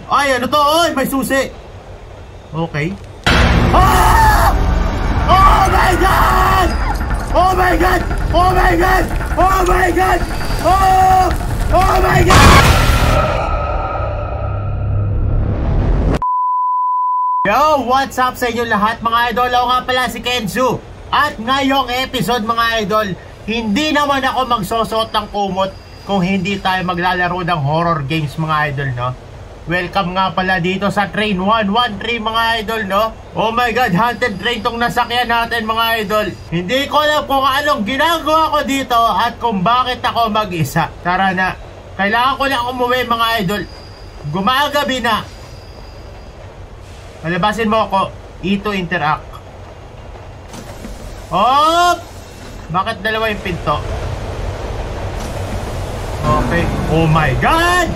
Ay, ano to? Ay, may susi. Okay. Ah! Oh my God! Oh my God! Oh my God! Oh my God! Oh! Oh my God! Yo! What's up sa inyo lahat mga idol? Ako nga pala si Kenzu. At ngayong episode mga idol, hindi naman ako magsosot ng kumot kung hindi tayo maglalaro ng horror games mga idol, no? Welcome nga pala dito sa Train 113 mga idol, no? Oh my God, haunted train tong nasakyan natin mga idol. Hindi ko alam kung anong ginagawa ko dito at kung bakit ako mag-isa. Tara na, kailangan ko na umuwi mga idol. Gumagabi na. Palabasin mo ako, E to interact. Oh! Bakit dalawa yung pinto? Okay, oh my God!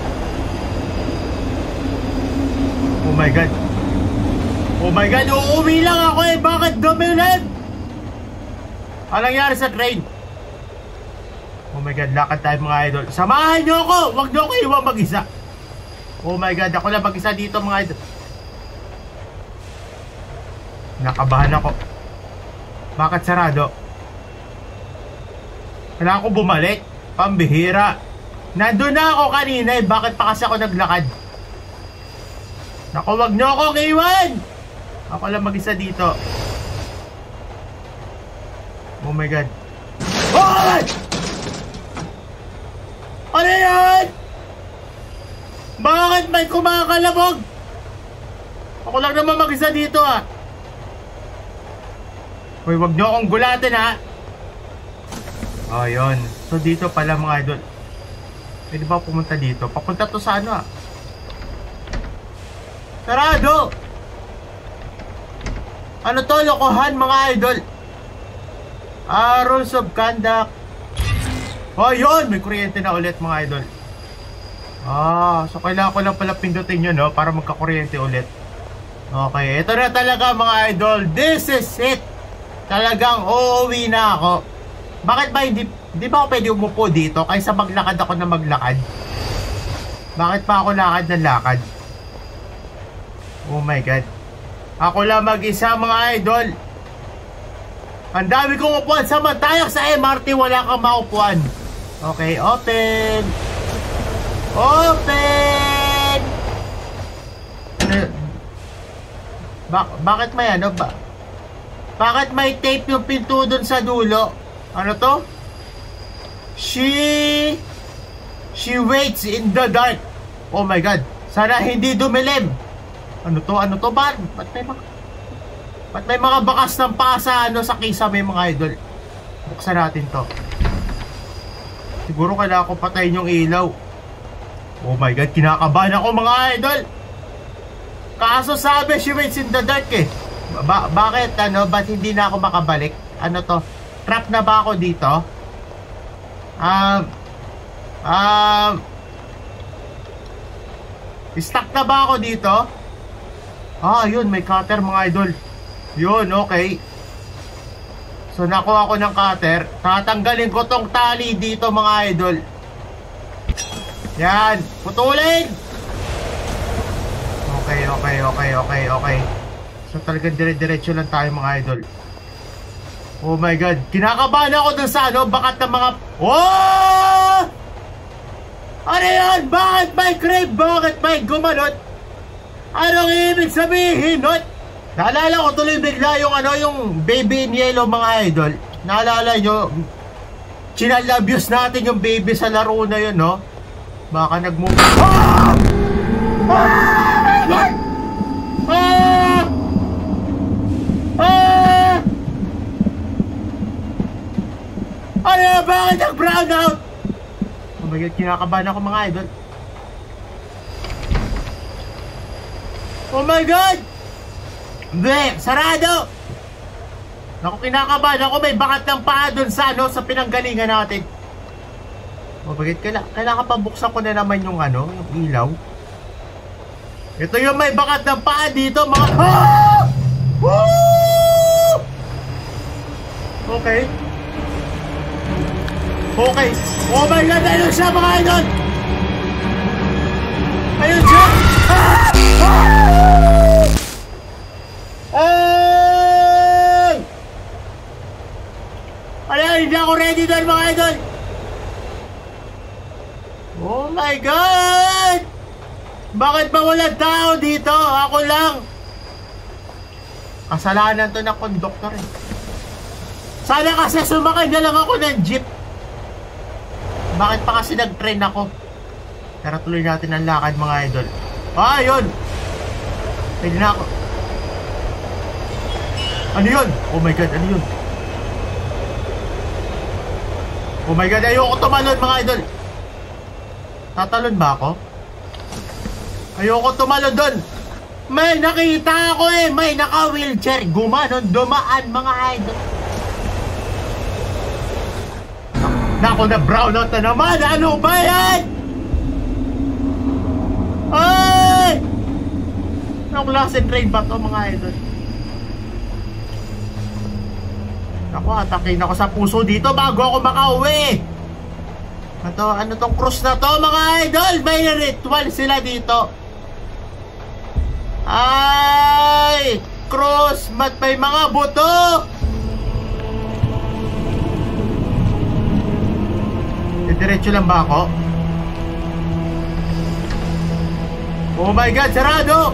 Oh my God. Oh my God, uuwi lang ako eh. Bakit dominant? Anong nangyari sa train? Oh my God, lakad tayo mga idol. Samahan nyo ako. Huwag nyo ako iwan mag-isa. Oh my God, ako lang mag-isa dito mga idol. Nakabahan ako. Bakit sarado? Kailangan ko bumalik. Pambihira. Nandun na ako kanina eh. Bakit pa kasi ako naglakad? Naku, wag nyo akong iwan! Ako lang mag-isa dito. Oh my God. Oh! Ano yan? Bakit may kumakalabog? Ako lang naman mag-isa dito ah. Uy, wag nyo akong gulatin ha. Oh, yun. So dito pala mga idol. Pwede ba pumunta dito? Papunta to sa ano ah? Sarado! Ano to? Lokohan mga idol. Rules of conduct. Oh yun! May kuryente na ulit mga idol. So kailangan ko lang pala pindutin yun, no? Para magkakuryente ulit. Okay, ito na talaga mga idol. This is it! Talagang uuwi na ako. Bakit ba hindi ba ako pwede umupo dito kaysa maglakad ako na maglakad? Bakit pa ako lakad na lakad? Oh my God. Ako lang mag-isa mga idol. Ang dami kong upuan. Samantayak sa MRT wala kang maupuan. Okay, open. Open. Bakit may ano ba? Bakit may tape yung pinto dun sa dulo? Ano to? She waits in the dark. Oh my God. Sana hindi dumilim. Ano to? Ano to ba? Ba't may mga bakas ng pasa sa kisame mga idol? Buksan natin to. Siguro kailangan ko patayin yung ilaw. Oh my God, kinakabahan ako mga idol. Kaso sabi, she waits in the dark eh. Bakit ba't hindi na ako makabalik? Ano to? Trap na ba ako dito? Stuck na ba ako dito? Yun, may cutter mga idol. Yun, okay. So, nakuha ko ng cutter. Tatanggalin ko tong tali dito mga idol. Yan, putulin! Okay. So, talagang dire-diretso lang tayo mga idol. Oh my God, kinakabahan ako dun sa bakat ng mga... Oh! Ano yan? Bakit may crave? Bakit may gumanot? Anong ibig sabihin, not? Naalala ko tuloy bigla yung yung baby in yellow mga idol. Naalala nyo, chinalabuse natin yung baby sa laro na yun, no? Baka nag-move. Oh! Oh my God! Ah! Ah! Ano? Bakit nag-brown out? Oh my God, kinakabahan ako mga idol. Oh my God! Bleh! Sarado! Naku, kinakabahan ako. May bakat ng paa dun sa sa pinanggalingan natin. Oh, bakit kailangan pa buksan ko na naman yung yung ilaw. Ito yung may bakat ng paa dito mga... Ah! Woo! Okay. Oh my God! Ayun siya mga idol! Ayun siya! Ah! na ako ready doon mga idol. Oh my God! Bakit ba walang tao dito? Ako lang. Kasalanan to ng conductor eh. Sana kasi sumakay na lang ako ng jeep. Bakit pa kasi nag-train ako? Tara tuloy natin ang lakad mga idol. Ah, yun! Pwede na ako. Ano yun? Oh my God, ano yun? Oh my God, ayoko tumalon mga idol. Tatalon ba ako? Ayoko tumalon doon. May nakita ako eh. May naka-wheelchair. Gumanon, dumaan mga idol. Nako na brownout na naman. Ano ba yan? Ay! Anong klaseng train ba to mga idol? Naku, atakin ako sa puso dito bago ako makauwi. Ano tong cruise na to mga idol? May ritual sila dito. Ay! Cruise! Mat may mga buto! Diretso lang ba ako? Oh my God, sarado!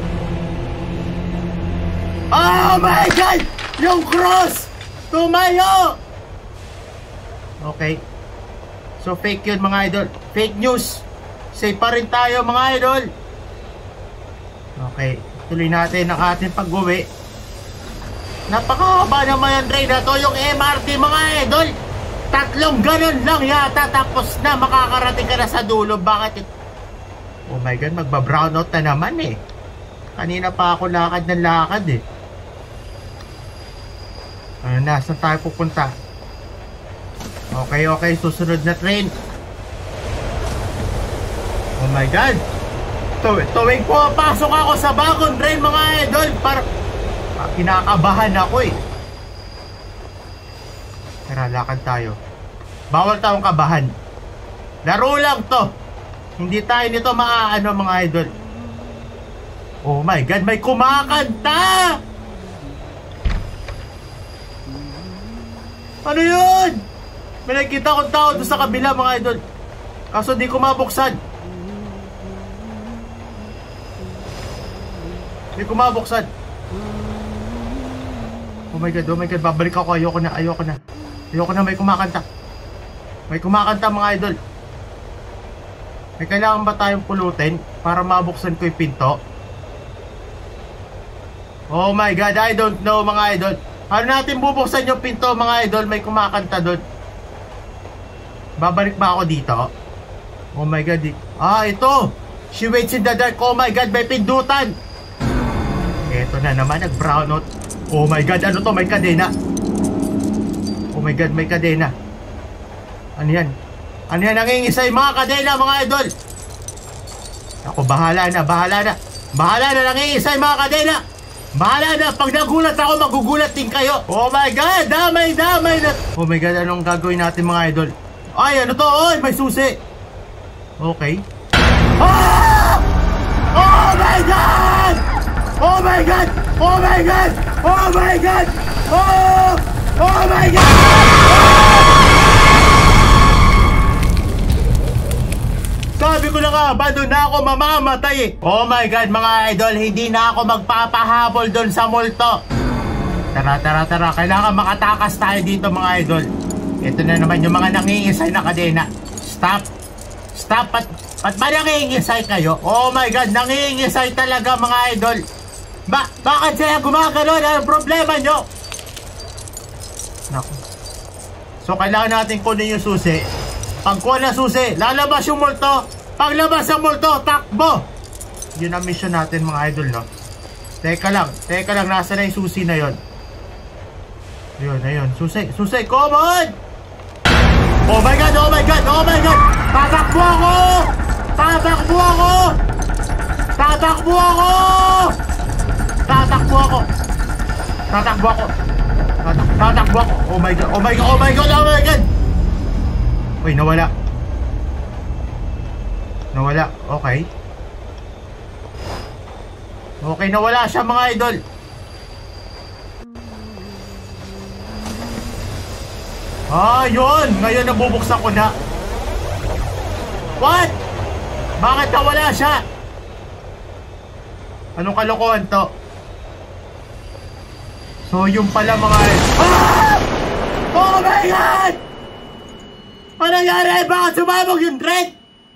Oh my God! Yung cross! Tumayo! Okay. So fake yun mga idol. Fake news. Safe pa rin tayo mga idol. Okay. Tuloy natin ang ating pag-uwi. Napakahaba naman yung train na to. Yung MRT mga idol. 3 ganun lang yata. Tapos na makakarating ka na sa dulo. Bakit ito? Oh my God, magba-brownout na naman eh. Kanina pa ako lakad ng lakad eh. Ano na, saan tayo pupunta? Okay, okay, susunod na train. Oh my God. Tuwing pumapasok ako sa bagong train mga idol, kinakabahan ako eh. Tara, lakad tayo. Bawal tayong kabahan. Laro lang to. Hindi tayo nito maaano mga idol. Oh my God, may kumakanta! Ano yun? May nakita akong tao doon sa kabila mga idol. Kaso di ko mabuksan. Di ko mabuksan. Oh my God, babalik ako. Ayoko na, may kumakanta. May kumakanta mga idol. May kailangan ba tayong pulutin para mabuksan ko yung pinto? Oh my God, I don't know mga idol. Ano natin bubuksan yung pinto mga idol? May kumakanta doon. Babalik ba ako dito? Oh my God. Ito. She waits in the dark. Oh my God, may pindutan. Eto na naman, nag-brownout. Oh my God, ano to? May kadena. Oh my God, may kadena. Ano yan? Ano yan? Nangingisay mga kadena mga idol. Ako, bahala na. Bahala na, nangingisay mga kadena. Bahala na, pag nagulat ako, magugulat din kayo. Oh my God, damay na. Oh my God, anong gagawin natin mga idol? Ay, ano to? Oy, may susi. Okay. Ah! Oh my God! Oh my God! Oh my God! Oh my God! Oh my God! Sabi ko na nga, ba doon na ako mamamatay eh. Oh my God mga idol, hindi na ako magpapahabol doon sa multo. Tara. Kailangan makatakas tayo dito mga idol. Ito na naman yung mga nangingisay na kadena. Stop. Ba't ba nangingisay kayo? Oh my God, nangingisay talaga mga idol. Bakit sila gumagano? Anong problema nyo? Naku. So kailangan natin kunin yung susi. Pagkuha na susi, lalabas yung multo. Paglabas ng multo, takbo. Yun ang mission natin mga idol, no? Teka lang, nasa na yung susi na yun? Ayun, susi, come on! Oh my God! Tatakbo ako! Oh my God! Uy, nawala. Okay. Okay, nawala siya mga idol. Yun! Ngayon nabubuksan ko na. What? Bakit nawala siya? Anong kalokohan to? So yung pala mga... Oh my God! Ano nangyari? Bakit sumabog yung train?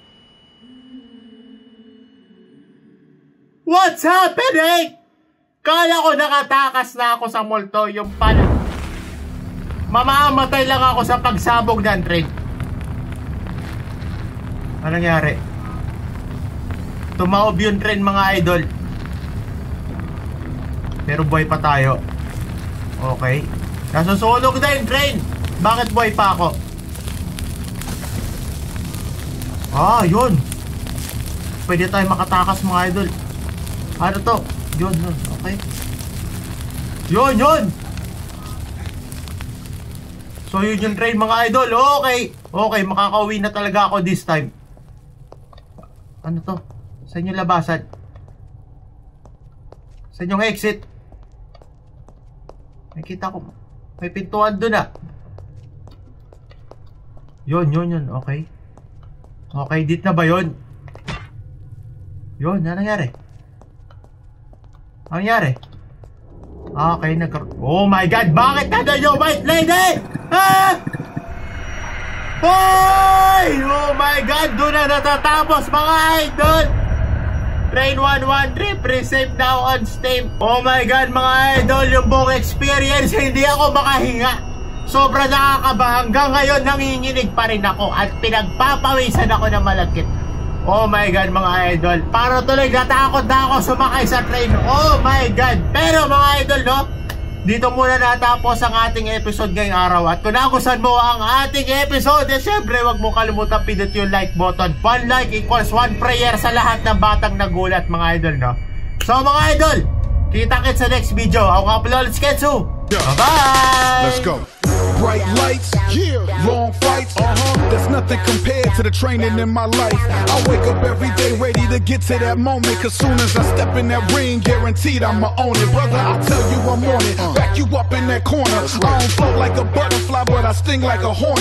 What's happening? Kala ko nakatakas na ako sa multo. Yung pala mamamatay lang ako sa pagsabog ng train. Ano nangyari? Tumaob yung train mga idol. Pero buhay pa tayo. Okay. Nasusunog na yung train. Bakit buhay pa ako? Yun. Pwede tayo makatakas mga idol. Ano to? Yun. Okay. Yun. So yun yung train mga idol. Okay, makakauwi na talaga ako this time. Ano to? Saan yung labasan? Saan yung exit? Nakita ko may pintuan dun ah. Yun. Okay, dit na ba yun? Yun, ano nangyari? Ano nangyari? Okay, oh my God, bakit nandun yung white lady? Hoy! Oh my God, doon na natatapos mga idol. Train 113, pre-save now on Steam. Oh my God mga idol, yung buong experience, hindi ako makahinga. Sobrang nakakaba. Hanggang ngayon nanginginig pa rin ako at pinagpapawisan ako ng malagkit. Oh my God mga idol, para tuloy natakot na ako sumakay sa train. Oh my God. Pero mga idol no, dito muna natapos ang ating episode ngayong araw. At kung nagustuhan mo ang ating episode, syempre wag mo kalimutan pindot yung like button. 1 like equals 1 prayer sa lahat ng batang nagulat mga idol no. So mga idol, kita-kits sa next video. Ako nga pala ulit si Kensu. Bye-bye. Let's go. Bright lights, long fights, There's nothing compared to the training in my life. I wake up every day ready to get to that moment, cause soon as I step in that ring, guaranteed I'ma own it. Brother, I tell you I'm on it, back you up in that corner. I don't float like a butterfly, but I sting like a hornet.